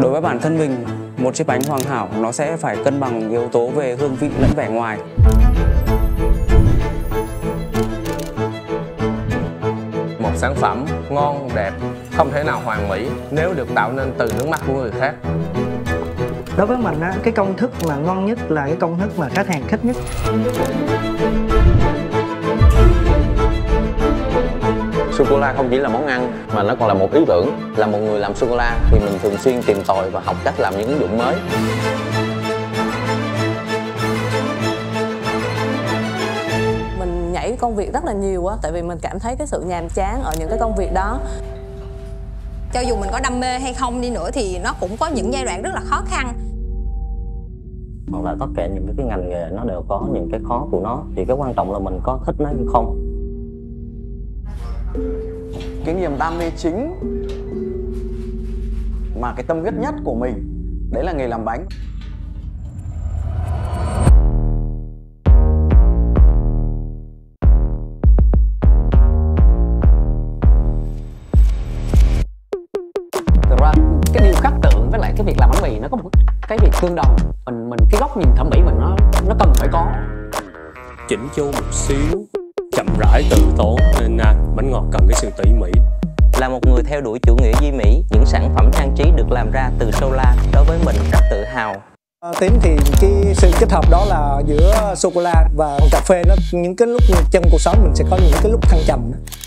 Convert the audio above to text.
Đối với bản thân mình, một chiếc bánh hoàn hảo nó sẽ phải cân bằng yếu tố về hương vị lẫn vẻ ngoài. Một sản phẩm ngon, đẹp, không thể nào hoàn mỹ nếu được tạo nên từ nước mắt của người khác. Đối với mình á, cái công thức mà ngon nhất là cái công thức mà khách hàng thích nhất. Sô-cô-la không chỉ là món ăn mà nó còn là một ý tưởng. Là một người làm sô-cô-la thì mình thường xuyên tìm tòi và học cách làm những ứng dụng mới. Mình nhảy công việc rất là nhiều á, tại vì mình cảm thấy cái sự nhàm chán ở những cái công việc đó. Cho dù mình có đam mê hay không đi nữa thì nó cũng có những giai đoạn rất là khó khăn. Hoặc là tất cả những cái ngành nghề nó đều có những cái khó của nó. Thì cái quan trọng là mình có thích nó hay không. Cái niềm đam mê chính mà cái tâm huyết nhất của mình đấy là nghề làm bánh. Thực ra cái điều cắt tượng với lại cái việc làm bánh mì nó có một cái việc tương đồng. Mình cái góc nhìn thẩm mỹ mình nó cần phải có. Chỉnh chu một xíu, chậm rãi từ tốn, nên bánh ngọt cần cái sự tỉ mỉ. Là một người theo đuổi chủ nghĩa duy mỹ, những sản phẩm trang trí được làm ra từ sô-la đối với mình rất tự hào. Tín thì cái sự kết hợp đó là giữa sô-cô-la và cà phê, nó những cái lúc chân cuộc sống mình sẽ có những cái lúc thăng trầm.